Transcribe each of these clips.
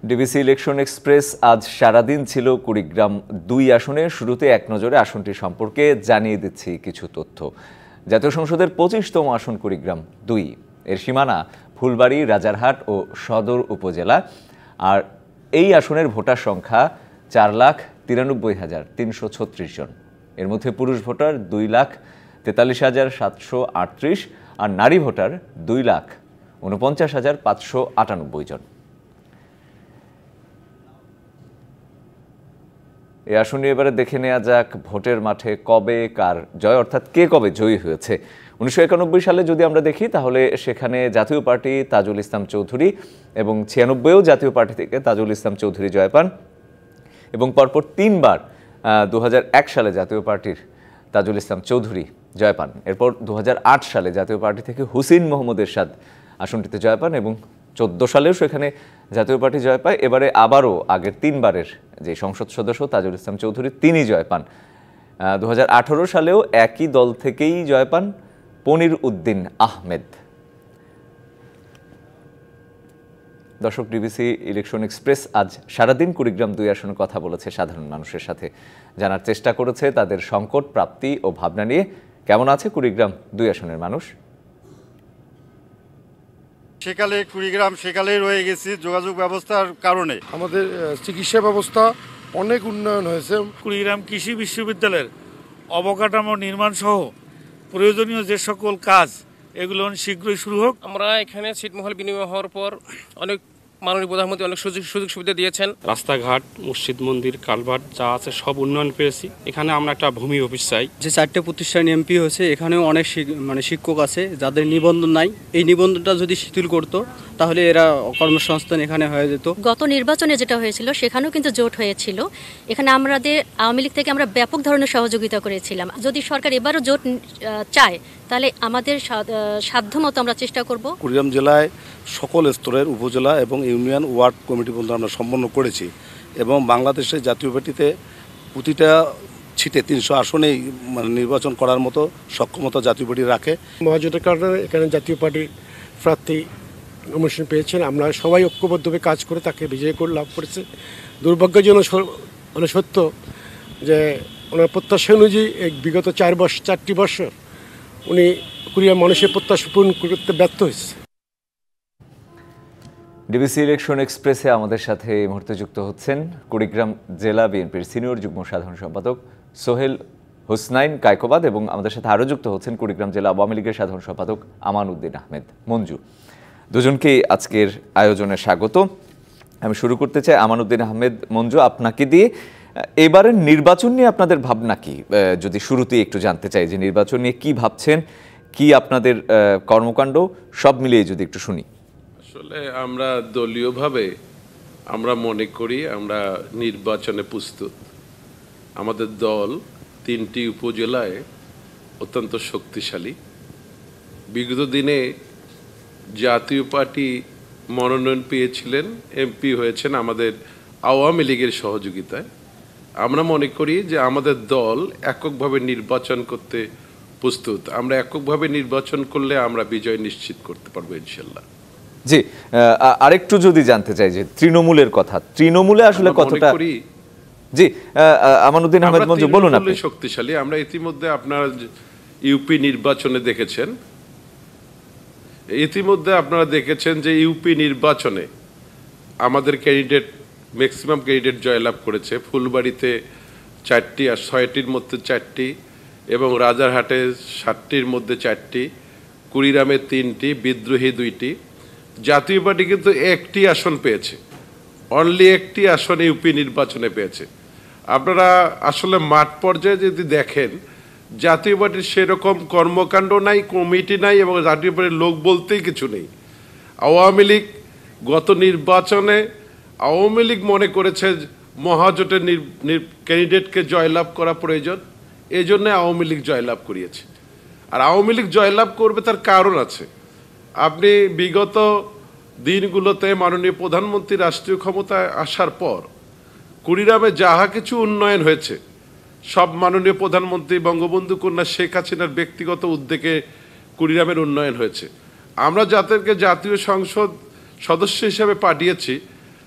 DBC election express আজ সারাদিন ছিল কুড়িগ্রাম ২ আসনে। শুরুতে এক নজরে আসনটি সম্পর্কে জানিয়ে দিচ্ছি কিছু তথ্য। জাতীয় সংসদের ২৫তম আসন কুড়িগ্রাম ২, এর সীমানা ফুলবাড়ী, রাজারহাট ও সদর উপজেলা। আর এই আসনের ভোটার সংখ্যা ৪,৯৩,৩৩৬ জন। এর মধ্যে পুরুষ ভোটার ২,৪৩,৭৩৮ আর নারী ভোটার ২,৪৯,৫৯৮ জন। এই আসন নিয়ে এবারে দেখে নেওয়া যাক ভোটের মাঠে কবে কার জয়, অর্থাৎ কে কবে জয়ী হয়েছে। ১৯৯১ সালে যদি আমরা দেখি তাহলে সেখানে জাতীয় পার্টি তাজুল ইসলাম চৌধুরী এবং ৯৬-ও জাতীয় পার্টি থেকে তাজুল ইসলাম চৌধুরী জয় পান এবং পরপর ৩বার ২০০১ সালে জাতীয় পার্টির তাজুল ইসলাম চৌধুরী জয় পান। এরপর ২০০৮ সালে জাতীয় পার্টি থেকে হুসেইন মোহাম্মদ এরশাদ আসনটিতে জয় পান এবং ২০১৪ সালেও সেখানে জাতীয় পার্টি জয় পায়। এবারে আবারও আগের ৩বারের যে সংসদ সদস্য তাজুল ইসলাম চৌধুরী তিনি জয় পান। ২০১৮ সালেও একই দল থেকেই জয় পান পনির উদ্দিন আহমেদ। দর্শক, ডিবিসি ইলেকশন এক্সপ্রেস আজ সারাদিন কুড়িগ্রাম ২ আসনে কথা বলেছে সাধারণ মানুষের সাথে, জানার চেষ্টা করেছে তাদের সংকট, প্রাপ্তি ও ভাবনা নিয়ে। কেমন আছে কুড়িগ্রাম ২ আসনের মানুষ? সেকালে কুড়িগ্রাম সেকালেই রয়ে গেছি যোগাযোগ ব্যবস্থার কারণে। আমাদের চিকিৎসা ব্যবস্থা অনেক উন্নয়ন হয়েছে। কুড়িগ্রাম কৃষি বিশ্ববিদ্যালয়ের অবকাঠামো নির্মাণ সহ প্রয়োজনীয় যে সকল কাজ এগুলো শীঘ্রই শুরু হোক। আমরা এখানে ছিটমহল বিনিময় হওয়ার পর অনেক মাননীয় প্রধানমন্ত্রী অনেক সুযোগ সুবিধা দিয়েছেন। রাস্তাঘাট, মসজিদ মন্দির, কালভার্ট যা আছে সব উন্নয়ন পেয়েছি। এখানে আমরা একটা ভূমি অফিস চাই। যে 4টে প্রতিষ্ঠান এমপি হয়েছে, এখানেও অনেক শিক্ষক আছে যাদের নিবন্ধন নাই। এই নিবন্ধনটা যদি শিথিল করতো তাহলে এরা কর্মসংস্থান এখানে হয়ে যেত। গত নির্বাচনে যেটা হয়েছিল সেখানেও কিন্তু জোট হয়েছিল। এখানে আমাদের আওয়ামী লীগ থেকে আমরা ব্যাপক ধরনের সহযোগিতা করেছিলাম। যদি সরকার এবারও জোট চায় তাহলে আমাদের সাধ্যমতো আমরা চেষ্টা করব। কুড়িগ্রাম জেলায় সকল স্তরের উপজেলা এবং ইউনিয়ন ওয়ার্ড কমিটি পর্যন্ত আমরা সম্পন্ন করেছি এবং বাংলাদেশের জাতীয় পার্টিতে প্রতিটা ছিটে ৩০০ আসনেই নির্বাচন করার মতো সক্ষমতা জাতীয় পার্টি রাখে। মহাজোটের কারণে এখানে জাতীয় পার্টির প্রার্থী নমিনেশন পেয়েছেন। আমরা সবাই ঐক্যবদ্ধভাবে কাজ করে তাকে বিজয় করে লাভ করেছে। দুর্ভাগ্যজনক সত্য যে ওনার প্রত্যাশা অনুযায়ী বিগত 4টি বছর উনি কুড়িগ্রাম মানুষের প্রত্যাশা পূরণ করতে ব্যর্থ হয়েছে। ডিবিসি ইলেকশন এক্সপ্রেসে আমাদের সাথে এই মুহূর্তে যুক্ত হচ্ছেন কুড়িগ্রাম জেলা বিএনপির সিনিয়র যুগ্ম সাধারণ সম্পাদক সোহেল হোসনাইন কায়কোবাদ এবং আমাদের সাথে আরও যুক্ত হচ্ছেন কুড়িগ্রাম জেলা আওয়ামী লীগের সাধারণ সম্পাদক আমান উদ্দিন আহমেদ মঞ্জু। দুজনকেই আজকের আয়োজনে স্বাগত। আমি শুরু করতে চাই আমান উদ্দিন আহমেদ মঞ্জু, আপনাকে দিয়ে। এবারের নির্বাচন নিয়ে আপনাদের ভাবনা কি, যদি শুরুতেই একটু জানতে চাই যে নির্বাচন নিয়ে কি ভাবছেন, কি আপনাদের কর্মকাণ্ড, সব মিলিয়ে যদি একটু শুনি। আসলে আমরা দলীয়ভাবে আমরা মনে করি আমরা নির্বাচনে প্রস্তুত। আমাদের দল 3টি উপজেলায় অত্যন্ত শক্তিশালী। বিগত দিনে জাতীয় পার্টি মনোনয়ন পেয়েছিলেন, এমপি হয়েছেন আমাদের আওয়ামী লীগের সহযোগিতায়। আমরা মনে করি যে আমাদের দল এককভাবে নির্বাচন করতে প্রস্তুত। আমরা এককভাবে নির্বাচন করলে আমরা বিজয় নিশ্চিত করতে পারবো ইনশাল্লাহ। জি, আরেকটু যদি জানতে চাই যে তৃণমূলের কথা, তৃণমূলে আসলে কতটা? জি, আমানুদ্দিন আহমেদ মঞ্জু বলুন। আপনি শক্তিশালী। আমরা ইতিমধ্যে আপনারা ইউপি নির্বাচনে দেখেছেন, যে ইউপি নির্বাচনে আমাদের ক্যান্ডিডেট ম্যাক্সিমাম ক্যান্ডিডেট জয়লাভ করেছে। ফুলবাড়িতে 4টি আর 6টির মধ্যে 4টি এবং রাজারহাটে 7টির মধ্যে 4টি, কুড়িগ্রামে 3টি, বিদ্রোহী 2টি। জাতীয় পার্টি কিন্তু 1টি আসন পেয়েছে, অনলি 1টি আসন ইউপি নির্বাচনে পেয়েছে। আপনারা আসলে মাঠ পর্যায়ে যদি দেখেন জাতীয় পার্টির সেরকম কর্মকাণ্ড নাই, কমিটি নাই এবং জাতীয় পার্টির লোক বলতেই কিছু নেই। আওয়ামী লীগ গত নির্বাচনে আওয়ামী লীগ মনে করেছে মহাজোটের ক্যান্ডিডেটকে জয়লাভ করা প্রয়োজন, এই জন্য আওয়ামী লীগ জয়লাভ করিয়েছে। আর আওয়ামী লীগ জয়লাভ করবে তার কারণ আছে। আপনি বিগত দিনগুলোতে মাননীয় প্রধানমন্ত্রী রাষ্ট্রীয় ক্ষমতায় আসার পর কুড়িগ্রামে যাহা কিছু উন্নয়ন হয়েছে সব মাননীয় প্রধানমন্ত্রী বঙ্গবন্ধু কন্যা শেখ হাসিনার ব্যক্তিগত উদ্যোগে কুড়িগ্রামের উন্নয়ন হয়েছে। আমরা যাদেরকে জাতীয় সংসদ সদস্য হিসেবে পাঠিয়েছি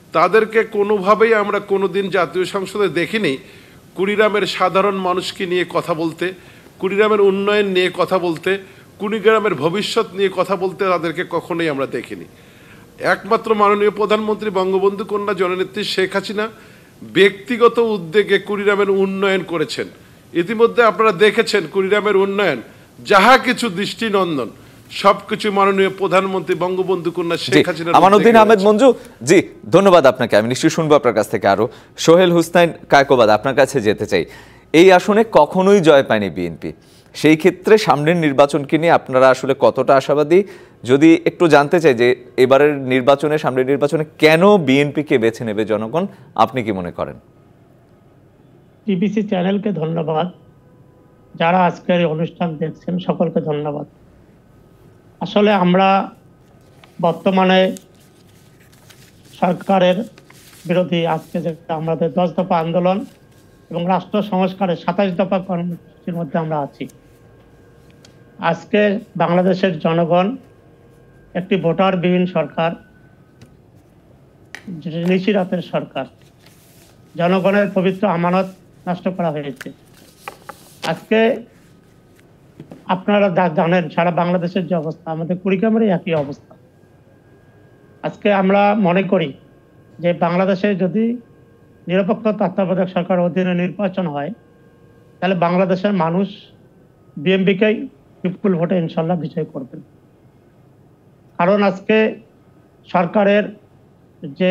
তাদেরকে কোনোভাবেই আমরা কোনোদিন জাতীয় সংসদে দেখিনি কুড়িগ্রামের সাধারণ মানুষকে নিয়ে কথা বলতে, কুড়িগ্রামের উন্নয়ন নিয়ে কথা বলতে, কুড়িগ্রামের ভবিষ্যৎ নিয়ে কথা বলতে তাদেরকে কখনোই আমরা দেখিনি। একমাত্র মাননীয় প্রধানমন্ত্রী বঙ্গবন্ধু কন্যা জননেত্রী শেখ হাসিনা ব্যক্তিগত উদ্যোগে কুড়িগ্রামের উন্নয়ন করেছেন। ইতিমধ্যে আপনারা দেখেছেন কুড়িগ্রামের উন্নয়ন যাহা কিছু দৃষ্টিনন্দন সবকিছু মাননীয় প্রধানমন্ত্রী বঙ্গবন্ধু কন্যা শেখ হাসিনা। আমানুদ্দিন আহমেদ মঞ্জু জি, ধন্যবাদ আপনাকে। আমি নিশ্চয়ই শুনবো আপনার কাছ থেকে আরো। সোহেল হুসনাইন কায়কোবাদ, আপনার কাছে যেতে চাই। এই আসনে কখনোই জয় পায়নি বিএনপি, সেই ক্ষেত্রে সামনের নির্বাচনকে নিয়ে আপনারা আসলে কতটা আশাবাদী, যদি একটু জানতে চাই যে এবারের নির্বাচনে, সামনের নির্বাচনে কেন বিএনপিকে বেছে নেবে জনগণ, আপনি কি মনে করেন? টিবিসি চ্যানেলকে ধন্যবাদ, যারা আজকের অনুষ্ঠান দেখছেন সকলকে ধন্যবাদ। আসলে আমরা বর্তমানে সরকারের বিরোধী আজকে যে আমাদের 10 দফা আন্দোলন এবং রাষ্ট্র সংস্কারের 27 দফা কর্মসূচির মধ্যে আমরা আছি। আজকে বাংলাদেশের জনগণ একটি ভোটারবিহীন সরকার, নিশিরাতের সরকার, জনগণের পবিত্র আমানত নষ্ট করা হয়েছে। আজকে আপনারা জানেন সারা বাংলাদেশের যে অবস্থা, আমাদের কুড়িগ্রামেরই একই অবস্থা। আজকে আমরা মনে করি যে বাংলাদেশে যদি নিরপেক্ষ তত্ত্বাবধায়ক সরকার অধীনে নির্বাচন হয়, তাহলে বাংলাদেশের মানুষ বিএনপিকেই বিপুল ভোটে ইনশাল্লাহ বিজয় করবেন। কারণ আজকে সরকারের যে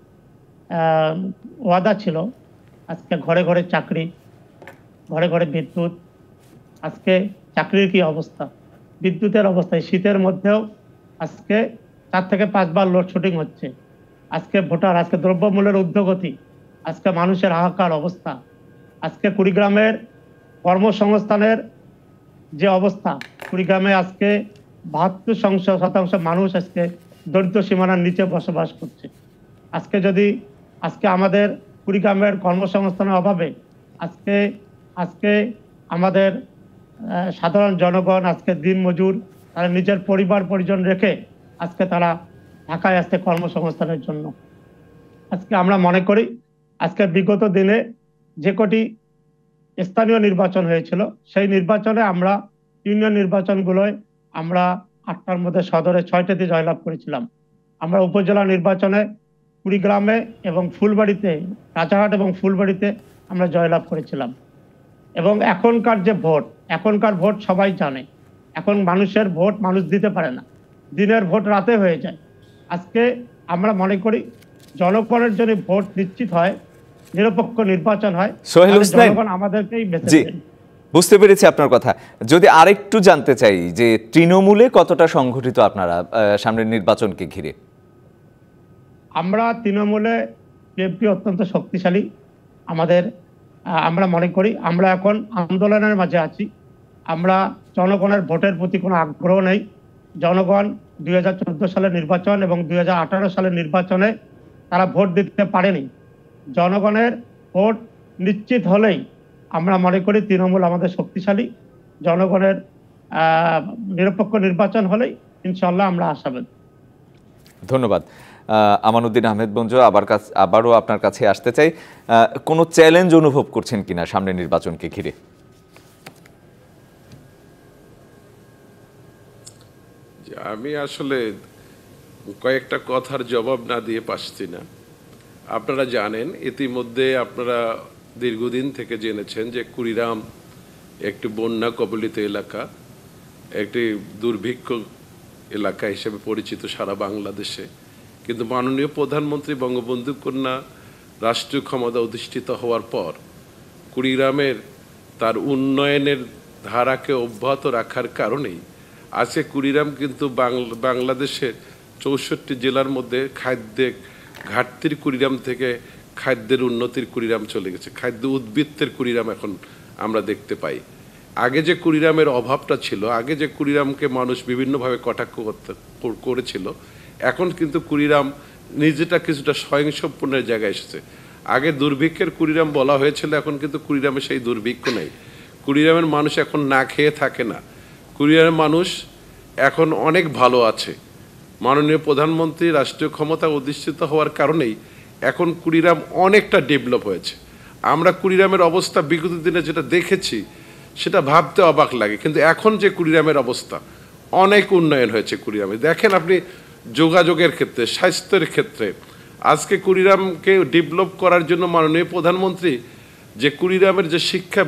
ওয়াদা ছিল, আজকে ঘরে ঘরে চাকরি, ঘরে ঘরে বিদ্যুৎ, আজকে চাকরির কি অবস্থা, বিদ্যুতের অবস্থায় শীতের মধ্যেও আজকে 4 থেকে 5 বার লোডশেডিং হচ্ছে। আজকে ভোটার, আজকে দ্রব্যমূল্যের ঊর্ধ্বগতি, আজকে মানুষের হাহাকার অবস্থা, আজকে কুড়িগ্রামের কর্মসংস্থানের যে অবস্থা, কুড়িগ্রামে আজকে 72% মানুষ আজকে দরিদ্র সীমানার নিচে বসবাস করছে। আজকে আমাদের কুড়িগ্রামের কর্মসংস্থানের অভাবে আজকে আমাদের সাধারণ জনগণ আজকে দিন মজুর, তারা নিজের পরিবার পরিজন রেখে আজকে তারা ঢাকায় আসছে কর্মসংস্থানের জন্য। আজকে আমরা মনে করি আজকে বিগত দিনে যে কটি স্থানীয় নির্বাচন হয়েছিল, সেই নির্বাচনে আমরা ইউনিয়ন নির্বাচনগুলোয় আমরা 8টার মধ্যে সদরে 6টাতে জয়লাভ করেছিলাম। আমরা উপজেলা নির্বাচনে কুড়িগ্রামে এবং ফুলবাড়িতে, রাজারহাট এবং ফুলবাড়িতে আমরা জয়লাভ করেছিলাম। এবং এখনকার ভোট সবাই জানে, এখন মানুষের ভোট মানুষ দিতে পারে না, দিনের ভোট রাতে হয়ে যায়। আজকে আমরা মনে করি জনগণের জন্য ভোট নিশ্চিত হয়, নিরপেক্ষ নির্বাচন হয়, জনগণ আমাদেরকেই বেছে নেবে। বুঝতে পেরেছি আপনার কথা। যদি আরেকটু জানতে চাই যে তৃণমূলে কতটা সংগঠিত আপনারা সামনের নির্বাচনকে ঘিরে? আমরা তৃণমূলে বিএনপি অত্যন্ত শক্তিশালী। আমরা মনে করি আমরা এখন আন্দোলনের মাঝে আছি। আমরা জনগণের ভোটের প্রতি কোনো আগ্রহ নেই। জনগণ 2014 সালের নির্বাচন এবং 2018 সালের নির্বাচনে তারা ভোট দিতে পারেনি। জনগণের ভোট নিশ্চিত হলেই আমরা মনে করি তৃণমূল আমাদের শক্তিশালী। জনগণের নিরপেক্ষ নির্বাচন হলেই ইনশাল্লাহ আমরা আশাবাদী। ধন্যবাদ। আমানুদ্দিন আহমেদ মঞ্জু, আবারও আপনার কাছে আসতে চাই, কোনো চ্যালেঞ্জ অনুভব করছেন কিনা সামনের নির্বাচনকে ঘিরে? আমি আসলে কয়েকটা কথার জবাব না দিয়ে পারছি না। আপনারা জানেন, ইতিমধ্যে আপনারা দীর্ঘদিন থেকে জেনেছেন যে কুড়িগ্রাম একটি বন্যা কবলিত এলাকা, একটি দুর্ভিক্ষ এলাকা হিসেবে পরিচিত সারা বাংলাদেশে। কিন্তু মাননীয় প্রধানমন্ত্রী বঙ্গবন্ধু কন্যা রাষ্ট্রীয় ক্ষমতা অধিষ্ঠিত হওয়ার পর কুড়িগ্রামের তার উন্নয়নের ধারাকে অব্যাহত রাখার কারণেই আজকে কুড়িগ্রাম কিন্তু বাংলাদেশের 64 জেলার মধ্যে খাদ্যের ঘাটতির কুড়িগ্রাম থেকে খাদ্যের উন্নতির কুড়িগ্রাম চলে গেছে, খাদ্য উদ্বৃত্তের কুড়িগ্রাম এখন আমরা দেখতে পাই। আগে যে কুড়িগ্রামের অভাবটা ছিল, আগে যে কুড়িগ্রামকে মানুষ বিভিন্নভাবে কটাক্ষ করেছিল, এখন কিন্তু কুড়িগ্রাম নিজেটা কিছুটা স্বয়ংসম্পূর্ণের জায়গায় এসেছে। আগে দুর্ভিক্ষের কুড়িগ্রাম বলা হয়েছিল, এখন কিন্তু কুড়িগ্রামে সেই দুর্ভিক্ষ নেই। কুড়িগ্রামের মানুষ এখন না খেয়ে থাকে না, কুড়িগ্রামের মানুষ এখন অনেক ভালো আছে। মাননীয় প্রধানমন্ত্রী রাষ্ট্রীয় ক্ষমতা অধিষ্ঠিত হওয়ার কারণেই এখন কুড়িগ্রাম অনেকটা ডেভেলপ হয়েছে। আমরা কুড়িগ্রামের অবস্থা বিগত দিনে যেটা দেখেছি সেটা ভাবতে অবাক লাগে, কিন্তু এখন যে কুড়িগ্রামের অবস্থা, অনেক উন্নয়ন হয়েছে কুড়িগ্রামে। দেখেন আপনি যোগাযোগের ক্ষেত্রে, স্বাস্থ্যের ক্ষেত্রে, আজকে কুড়িগ্রামকে ডেভেলপ করার জন্য মাননীয় প্রধানমন্ত্রী যে কুড়িগ্রামের যে শিক্ষা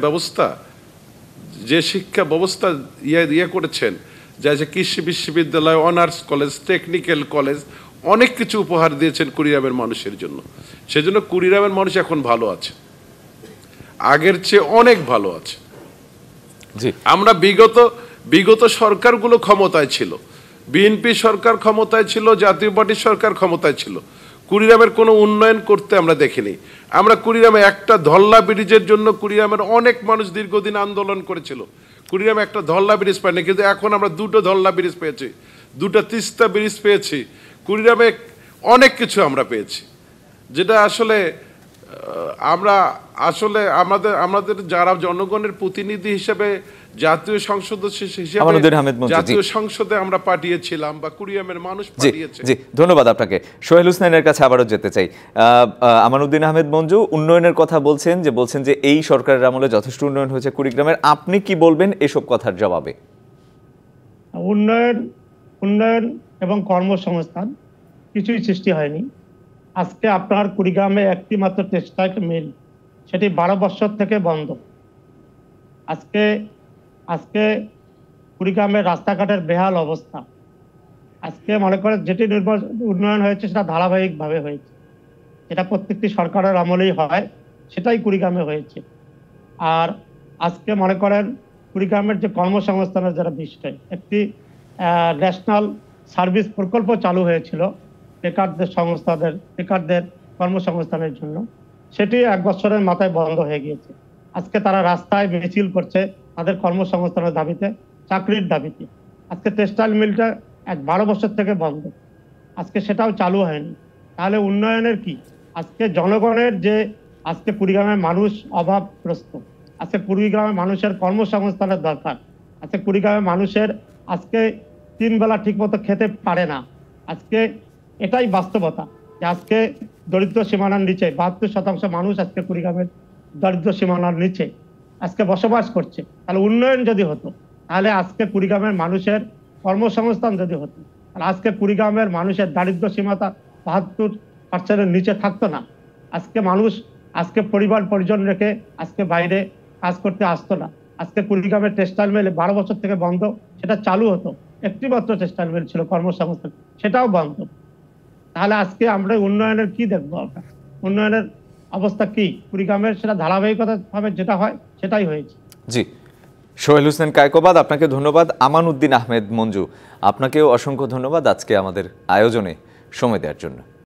ব্যবস্থা ইয়ে করেছেন, যা যে কৃষি বিশ্ববিদ্যালয়, অনার্স কলেজ, টেকনিক্যাল কলেজ, অনেক কিছু উপহার দিয়েছেন কুড়িগ্রামের মানুষের জন্য। সেজন্য কুড়িগ্রামের মানুষ এখন ভালো আছে, আগের চেয়ে অনেক ভালো আছে। আমরা বিগত সরকারগুলো ক্ষমতায় ছিল, বিএনপি সরকার ক্ষমতায় ছিল, জাতীয় পার্টির সরকার ক্ষমতায় ছিল, কুড়িগ্রামের কোনো উন্নয়ন করতে আমরা দেখিনি। আমরা কুড়িগ্রামে একটা ধল্লা ব্রিজের জন্য কুড়িগ্রামের অনেক মানুষ দীর্ঘদিন আন্দোলন করেছিল, কুড়িগ্রামে একটা ধল্লা ব্রিজ পাইনি, কিন্তু এখন আমরা 2টো ধল্লা ব্রিজ পেয়েছি, 2টা তিস্তা ব্রিজ পেয়েছি। কুড়িগ্রামে অনেক কিছু আমরা পেয়েছি, যেটা আসলে আমাদের যারা জনগণের প্রতিনিধি হিসেবে জাতীয় সংসদ জাতীয় সংসদে আমরা পাঠিয়েছিলাম বা কুড়িগ্রামের মানুষ পাঠিয়েছে। জি, ধন্যবাদ আপনাকে। সোহেল হুসনাইনের কাছে আবারও যেতে চাই। আমানুদ্দিন আহমেদ মঞ্জু উন্নয়নের কথা বলছেন যে এই সরকারের আমলে যথেষ্ট উন্নয়ন হয়েছে কুড়িগ্রামের, আপনি কি বলবেন এসব কথার জবাবে? উন্নয়ন এবং কর্মসংস্থান কিছুই সৃষ্টি হয়নি। আজকে আপনার কুড়িগ্রামে একটি মাত্র টেক্সটাইল মিল, সেটি 12 বছর থেকে বন্ধ। আজকে কুড়িগ্রামের রাস্তাঘাটের বেহাল অবস্থা। আজকে মনে করে যেটি উন্নয়ন হয়েছে সেটা ধারাবাহিকভাবে হয়েছে, এটা প্রত্যেকটি সরকারের আমলেই হয়, সেটাই কুড়িগ্রামে হয়েছে। আর আজকে মনে করেন কুড়িগ্রামের যে কর্মসংস্থানের যারা বিষয়, একটি ন্যাশনাল সার্ভিস প্রকল্প চালু হয়েছিল বেকারদের কর্মসংস্থানের জন্য, সেটি 1 বছরের মাথায় বন্ধ হয়ে গিয়েছে। আজকে তারা রাস্তায় মিছিল করছে তাদের কর্মসংস্থানের দাবিতে, চাকরির দাবিতে। আজকে টেক্সটাইল মিলটা 12 বছর থেকে বন্ধ, আজকে সেটাও চালু হয়নি। তাহলে উন্নয়নের কি? আজকে জনগণের যে আজকে কুড়িগ্রামের মানুষ অভাবগ্রস্ত, আজকে কুড়িগ্রামের মানুষের কর্মসংস্থানের দরকার। আজকে কুড়িগ্রামের মানুষের আজকে 3 বেলা ঠিকমতো খেতে পারে না। আজকে এটাই বাস্তবতা যে আজকে দরিদ্র সীমানার নিচে 72% মানুষ আজকে কুড়িগ্রামের দরিদ্র সীমানার নিচে আজকে বসবাস করছে। তাহলে উন্নয়ন যদি হতো, তাহলে আজকে কুড়িগ্রামের মানুষের কর্মসংস্থান যদি হতো, তাহলে আজকে কুড়িগ্রামের মানুষের দারিদ্র সীমাটা 72%-এর নিচে থাকতো না। আজকে মানুষ পরিবার পরিজন রেখে আজকে বাইরে কাজ করতে আসতো না। আজকে কুড়িগ্রামের টেক্সটাইল মিল 12 বছর থেকে বন্ধ, সেটা চালু হতো, একটি মাত্র টেক্সটাইল মিল ছিল কর্মসংস্থান, সেটাও বন্ধ। তাহলে আজকে আমরা উন্নয়নের কি দেখবো? আমরা উন্নয়নের অবস্থা কি কুড়িগ্রামের? সেটা ধারাবাহিকতাভাবে যেটা হয় সেটাই হয়েছে। জি, সোহেল হোসেন কায়কোবাদ, আপনাকে ধন্যবাদ। আমানুদ্দিন আহমেদ মঞ্জু, আপনাকেও অসংখ্য ধন্যবাদ আজকে আমাদের আয়োজনে সময় দেওয়ার জন্য।